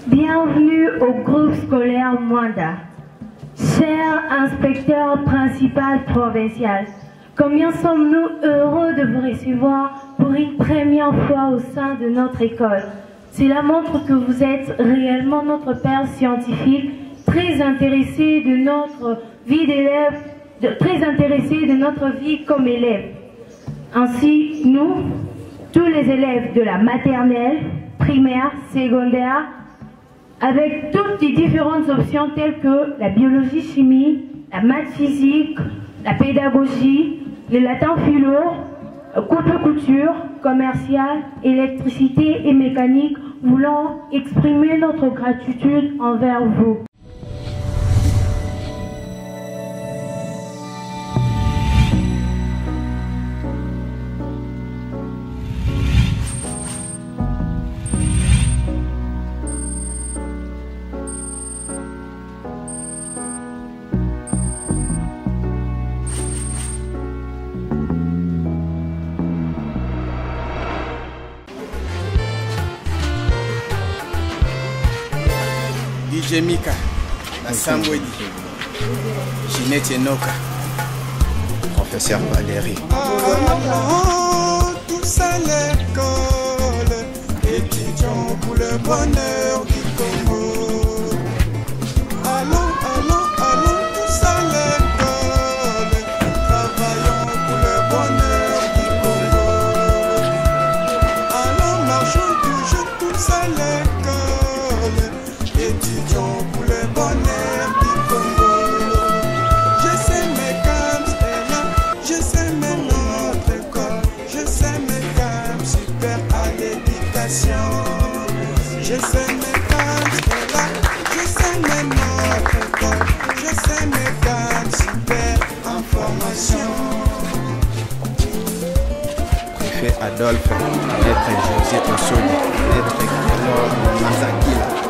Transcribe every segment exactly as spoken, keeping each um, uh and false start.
Bienvenue au groupe scolaire Mwanda. Cher inspecteur principal provincial, combien sommes-nous heureux de vous recevoir pour une première fois au sein de notre école. Cela montre que vous êtes réellement notre père scientifique, très intéressé de notre vie d'élève, de, très intéressé de notre vie comme élève. Ainsi, nous, tous les élèves de la maternelle, primaire, secondaire, avec toutes les différentes options telles que la biologie-chimie, la maths-physique, la pédagogie, le latin philo, coupe-couture, commercial, électricité et mécanique, voulons exprimer notre gratitude envers vous. D J Mika, la Sambwedi, Ginette Enoka, professeur Valérie. Allons tous à l'école, étudiants pour le bonheur du Congo. Allons, allons, allons tous à l'école, travaillons pour le bonheur du Congo. Allons, marchons toujours tous à l'école, étudiants pour le bonheur du Congo. Je sais mes camps et là, je sais mes notre école, je sais mes camps super à l'éducation. Je sais mes camps et là, je sais mes notre école, je sais mes camps super en formation. Préfet Adolphe, maître José Osodi, maître Kélo Mazakila.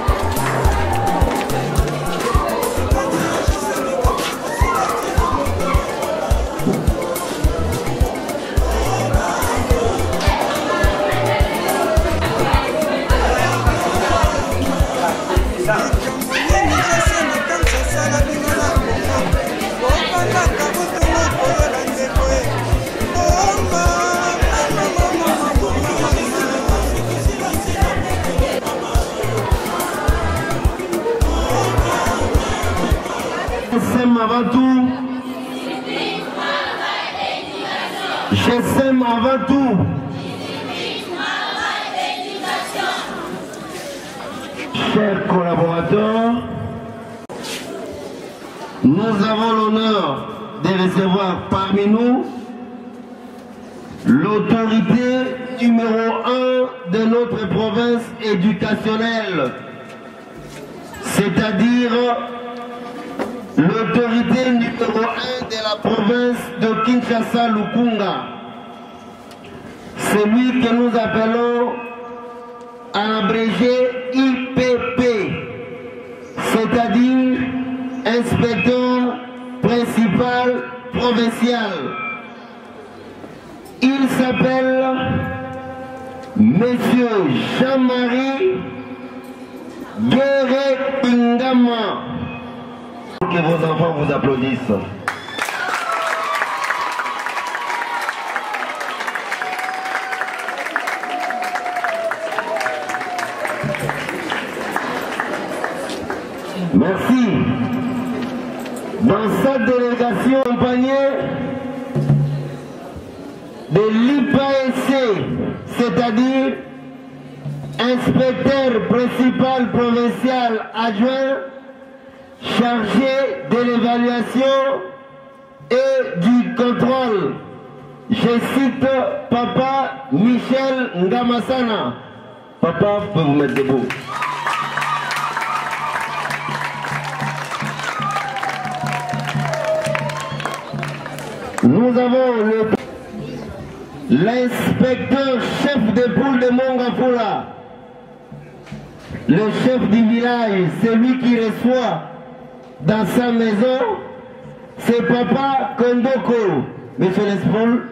Je sème avant tout, je sème avant tout, chers collaborateurs, nous avons l'honneur de recevoir parmi nous l'autorité numéro un de notre province éducationnelle, c'est-à-dire l'autorité numéro un de la province de Kinshasa-Lukunga, celui que nous appelons en abrégé I P P, c'est-à-dire inspecteur principal provincial. Il s'appelle Monsieur Jean-Marie Guéré-Pingama. Que vos enfants vous applaudissent. Merci. Dans cette délégation accompagnée de l'I P A C, c'est-à-dire inspecteur principal provincial adjoint chargé de l'évaluation et du contrôle. Je cite Papa Michel Ngamasana. Papa, vous pouvez vous mettre debout. Nous avons l'inspecteur chef de poule de Mongafula, le chef du village, celui qui reçoit dans sa maison, c'est Papa Kondoko. Monsieur Lespaul.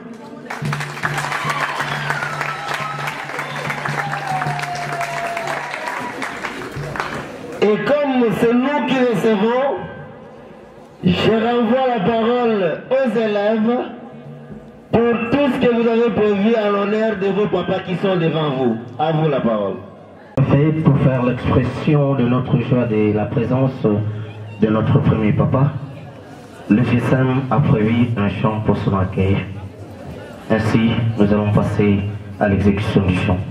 Et comme c'est nous qui recevons, je renvoie la parole aux élèves pour tout ce que vous avez prévu en l'honneur de vos papas qui sont devant vous. À vous la parole. Pour faire l'expression de notre joie de la présence de notre premier papa, le G S M a prévu un chant pour son accueil. Ainsi, nous allons passer à l'exécution du chant.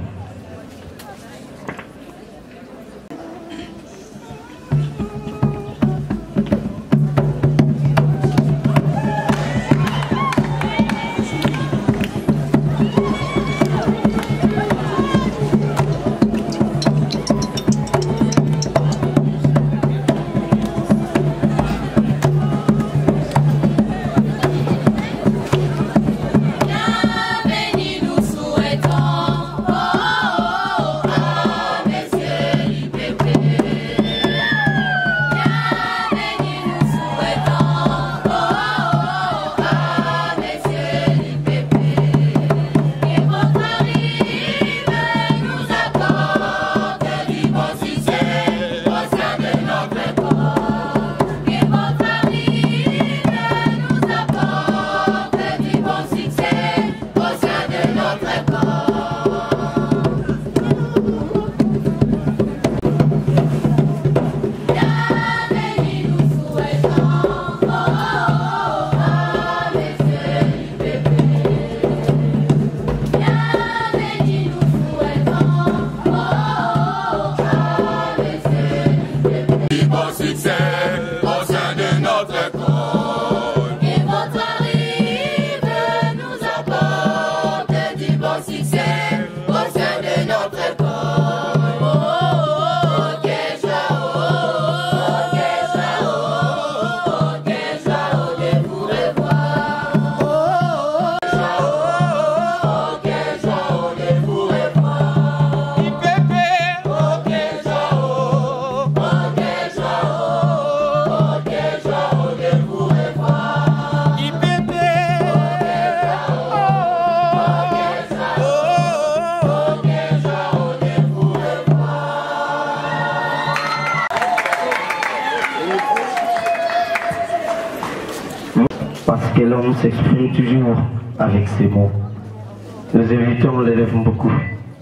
Parce que l'homme s'exprime toujours avec ses mots. Nous invitons l'élève beaucoup.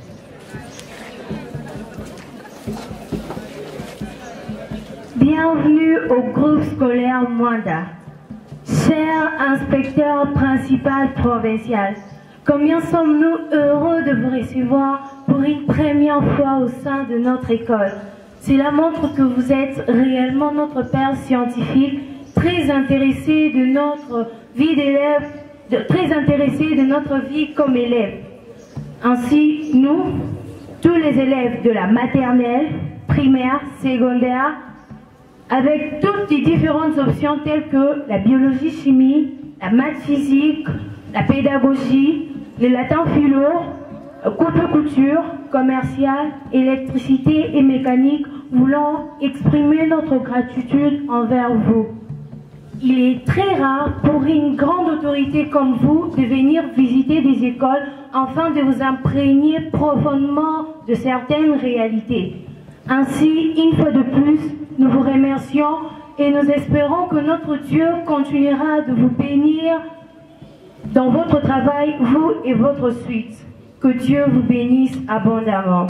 Bienvenue au groupe scolaire Mwanda. Cher inspecteur principal provincial, combien sommes-nous heureux de vous recevoir pour une première fois au sein de notre école. Cela montre que vous êtes réellement notre père scientifique, très intéressé de notre vie d'élève, de, très intéressé de notre vie comme élève. Ainsi, nous, tous les élèves de la maternelle, primaire, secondaire, avec toutes les différentes options telles que la biologie chimie, la maths physique, la pédagogie, le latin philo, coupe-couture, commercial, électricité et mécanique, voulant exprimer notre gratitude envers vous. Il est très rare pour une grande autorité comme vous de venir visiter des écoles afin de vous imprégner profondément de certaines réalités. Ainsi, une fois de plus, nous vous remercions et nous espérons que notre Dieu continuera de vous bénir dans votre travail, vous et votre suite. Que Dieu vous bénisse abondamment.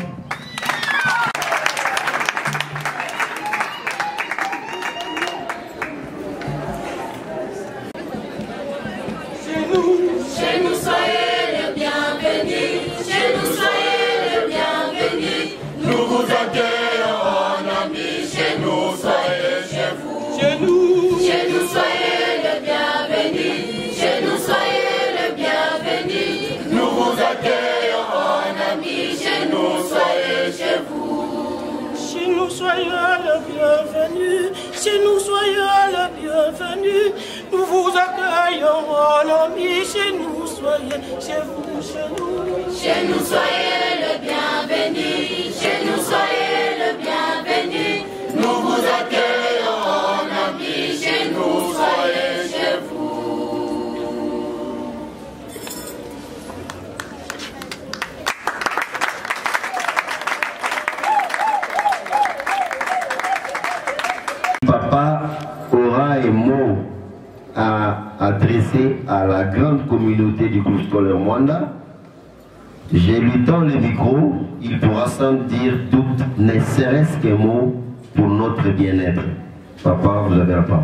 Chez nous, soyez les bienvenus. Chez nous, soyez les bienvenus. Nous vous accueillons en amis. Chez nous, soyez chez vous. Chez nous, chez nous, soyez les bienvenus. Chez nous, soyez les bienvenus. Nous vous accueillons en amis. Chez nous, soyez chez vous. Chez nous, soyez les bienvenus. Chez nous, soyez les bienvenus. Nous vous accueillons en amis, chez nous, soyez, chez vous, chez nous. Chez nous, soyez le bienvenu, chez nous, soyez le bienvenu. Nous vous accueillons en amis, chez nous, soyez chez vous. papa aura un mot à adresser à la grande communauté du groupe scolaire Mwanda, je lui tends le micro, il pourra sans dire tout, ne serait-ce qu'un mot pour notre bien-être. Papa, vous avez la parole.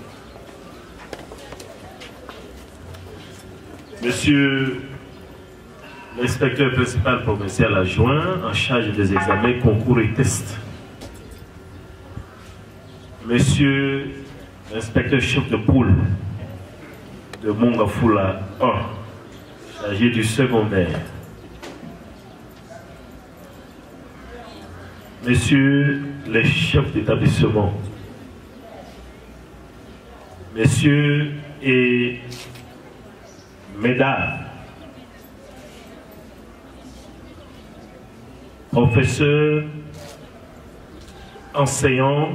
Monsieur l'inspecteur principal provincial adjoint en charge des examens, concours et tests. Monsieur l'inspecteur chef de poule de Mongafula un, chargé du secondaire. Messieurs les chefs d'établissement. Messieurs et mesdames, professeurs, enseignants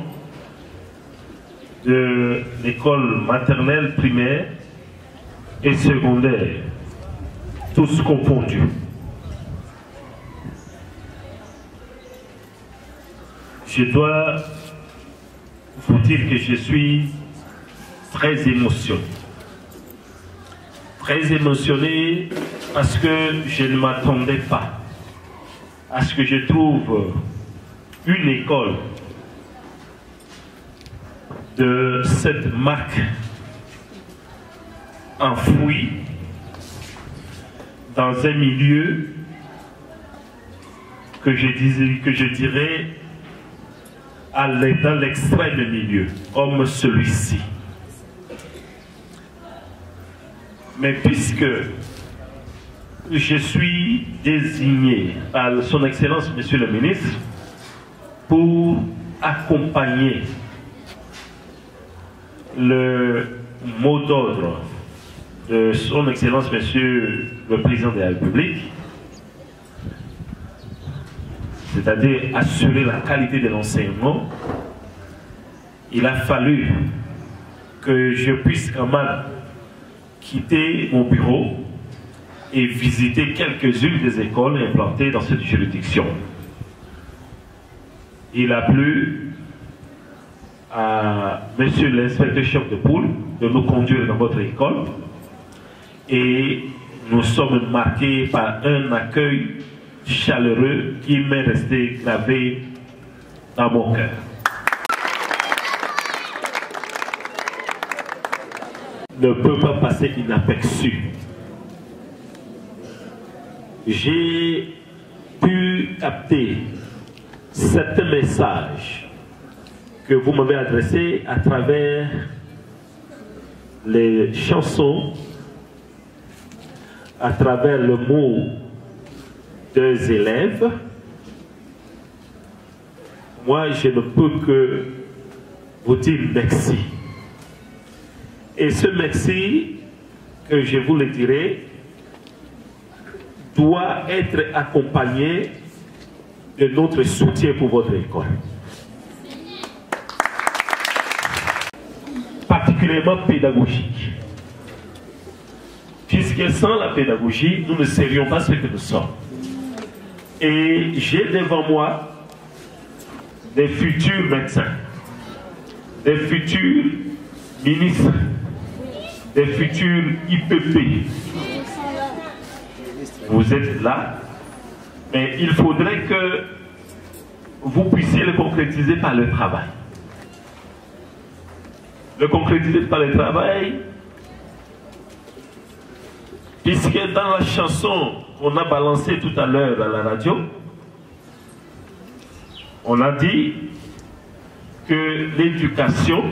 de l'école maternelle, primaire et secondaire, tous confondus. Je dois vous dire que je suis très émotionné. Très émotionné parce que je ne m'attendais pas à ce que je trouve une école de cette marque enfouie dans un milieu que je, disais, que je dirais à dans l'extrême milieu, comme celui-ci. Mais puisque je suis désigné par son Excellence, Monsieur le Ministre, pour accompagner le mot d'ordre de son Excellence, Monsieur le Président de la République, c'est-à-dire assurer la qualité de l'enseignement, il a fallu que je puisse quand même quitter mon bureau et visiter quelques-unes des écoles implantées dans cette juridiction. Il a plu à Monsieur l'inspecteur chef de poule de nous conduire dans votre école et nous sommes marqués par un accueil chaleureux qui m'est resté gravé dans mon cœur. Ne peut pas passer inaperçu. J'ai pu capter certains messages que vous m'avez adressés à travers les chansons, à travers le mot des élèves. Moi, je ne peux que vous dire merci. Et ce merci, que je vous le dirai, doit être accompagné de notre soutien pour votre école. Particulièrement pédagogique. Puisque sans la pédagogie, nous ne serions pas ce que nous sommes. Et j'ai devant moi des futurs médecins, des futurs ministres, des futurs I P P. Vous êtes là, mais il faudrait que vous puissiez le concrétiser par le travail. Le concrétiser par le travail, puisque dans la chanson qu'on a balancée tout à l'heure à la radio, on a dit que l'éducation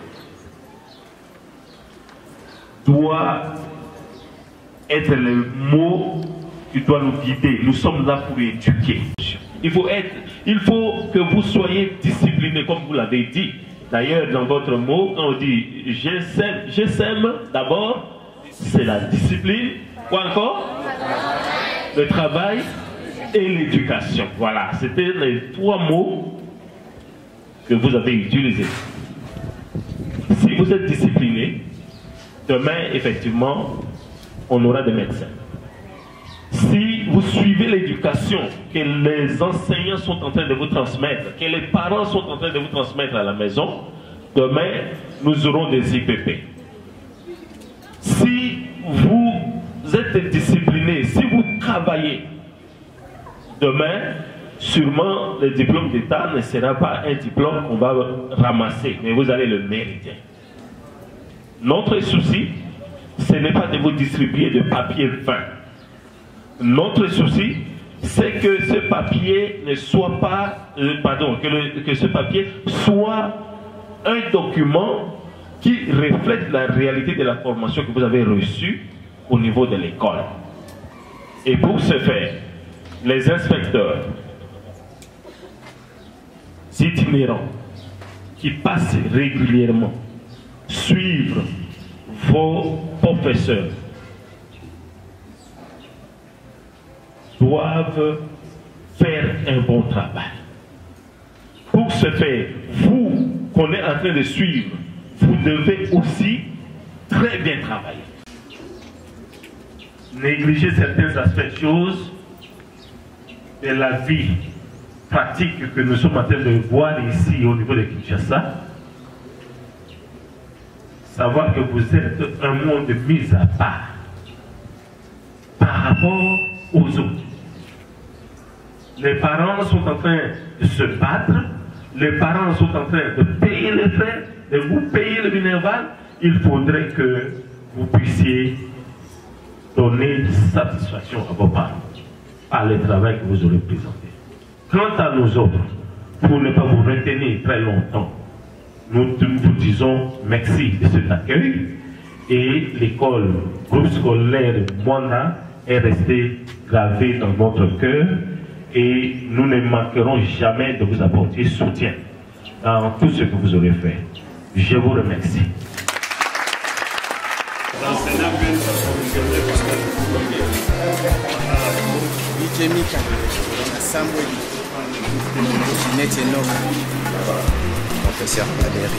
doit être le mot qui doit nous guider. Nous sommes là pour éduquer. Il faut, être, il faut que vous soyez disciplinés, comme vous l'avez dit. D'ailleurs, dans votre mot, quand on dit G S E M, d'abord, c'est la discipline. Quoi encore? Le travail et l'éducation. Voilà, c'était les trois mots que vous avez utilisés. Si vous êtes discipliné, demain, effectivement, on aura des médecins. Si vous suivez l'éducation que les enseignants sont en train de vous transmettre, que les parents sont en train de vous transmettre à la maison, Demain, nous aurons des I P P. Si vous êtes discipliné, si vous travaillez, demain, sûrement le diplôme d'État ne sera pas un diplôme qu'on va ramasser, mais vous allez le mériter. Notre souci, ce n'est pas de vous distribuer de papier fin. Notre souci, c'est que ce papier ne soit pas, euh, pardon, que, le, que ce papier soit un document qui reflète la réalité de la formation que vous avez reçue au niveau de l'école. Et pour ce faire, les inspecteurs itinérants qui passent régulièrement suivre vos professeurs doivent faire un bon travail. Pour ce faire, vous qu'on est en train de suivre, vous devez aussi très bien travailler. Négliger certains aspects de choses de la vie pratique que nous sommes en train de voir ici au niveau de Kinshasa. Savoir que vous êtes un monde mis à part par rapport aux autres. Les parents sont en train de se battre, les parents sont en train de payer les frais, de vous payer le minerval. Il faudrait que vous puissiez donner satisfaction à vos parents par le travail que vous aurez présenté. Quant à nous autres, pour ne pas vous retenir très longtemps, nous vous disons merci de cet accueil et l'école groupe scolaire Mwana est restée gravée dans notre cœur et nous ne manquerons jamais de vous apporter soutien dans tout ce que vous aurez fait. Je vous remercie. D J Mika, la Sambwedi, Ginette Enoka, professeur Valérie.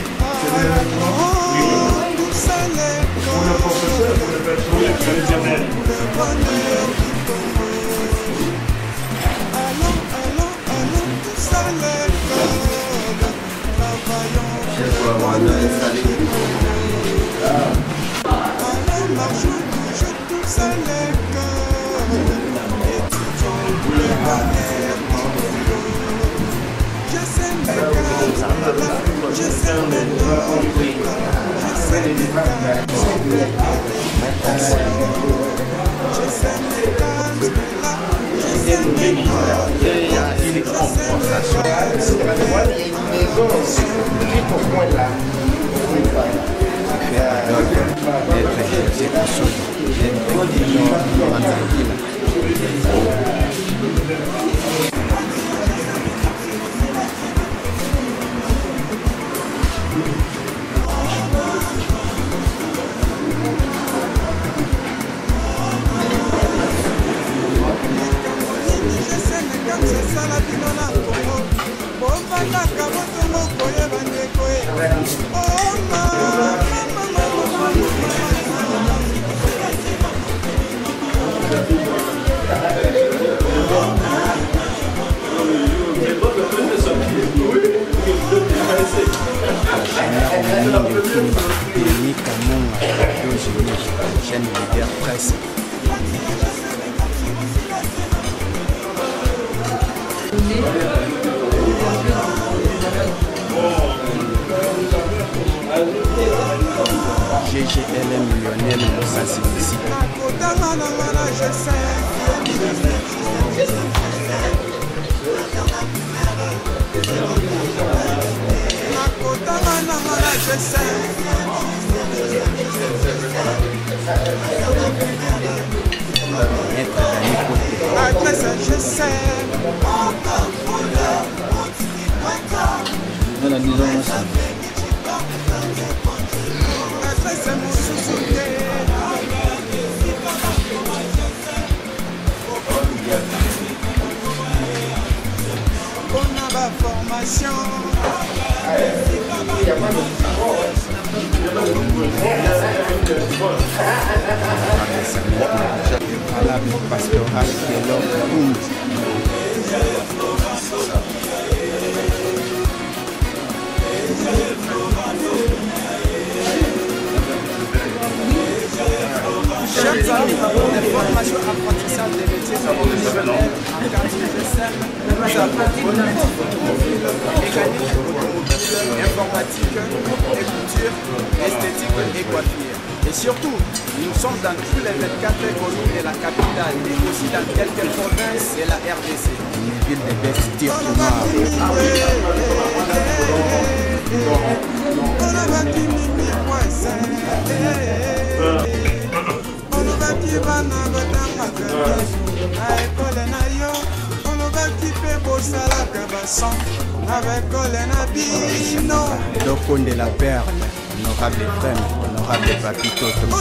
G G L M millionnaire de sensibiliser. Formation. Pastoral qui est l'homme. Formation apprentissage des métiers professionnels en quartier G S M. Nous avons politique automobile, mécanique automobile, informatique, écriture, esthétique et coiffure. Et surtout, nous sommes dans tous les vingt-quatre communes de la capitale et aussi dans quelques provinces de la R D C. Une ville de bestiaires Docon de la Perle, honorable frère, honorable Papito.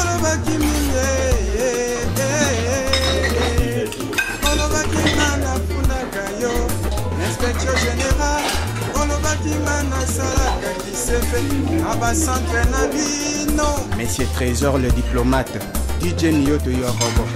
L'inspecteur général, Monsieur Trésor le diplomate, D J Nyoto Yorobo.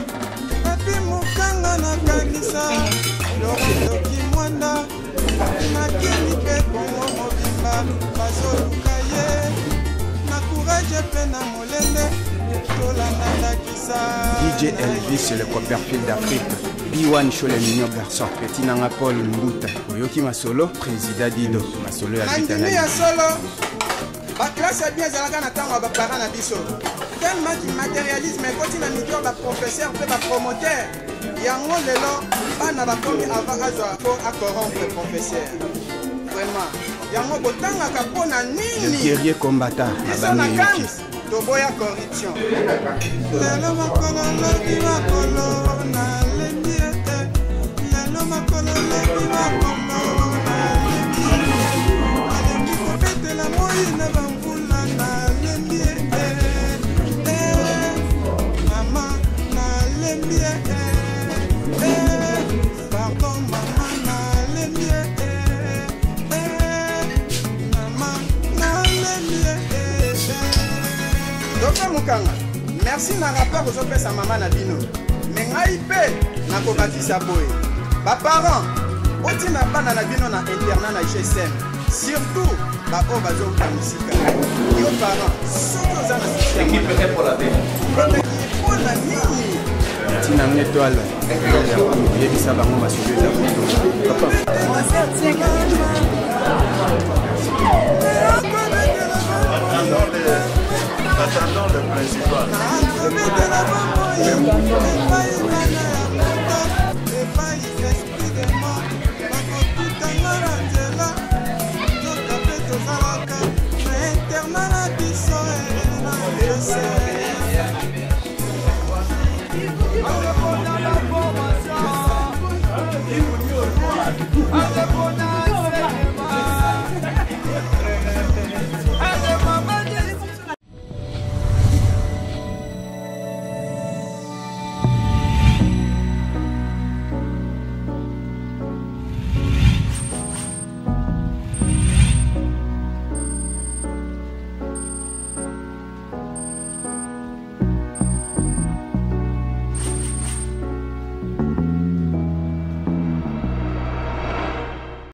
D J Elvis le Copperfield d'Afrique. B un show les mignons garçons. Petit Nanga Paul Mbuta. Oyoki Masolo, président Dido. Masolo ya Vitana. Andini ya solo. Ba classe bien zalaka na tango ba parents na biso. Tellement qui matérialisme et quand il a mis ba professeur pe ba promoteur. Yango lelo bana ba komi avant azwa pour à corrompre professeur. Vraiment. Yango botanga ka pona nini? Le guerrier combattant. Abani yoki. Toboya corruption. Lelo makolo loki makolo na lendi ete. Lelo makolo loki makolo na lendi ete. Alembi kopete la moi na bambula na lendi ete. Mama na lendi ete. Pardon mama na lendi ete. Mama na lendi ete. Docteur Mukanga, merci na rapport aux autres sa maman na bino. Mais ngai pe na ko bakisa boy. Ba parents, oti na bana na bino na internat na G S M. Surtout ba o bazo ka musika. Yo parents, surtout za na système. Équipe prête pour la paix. Pour la nini. Tina n'étoile. Il y a des sabango masulu za photo. Papa. Attendons le principal.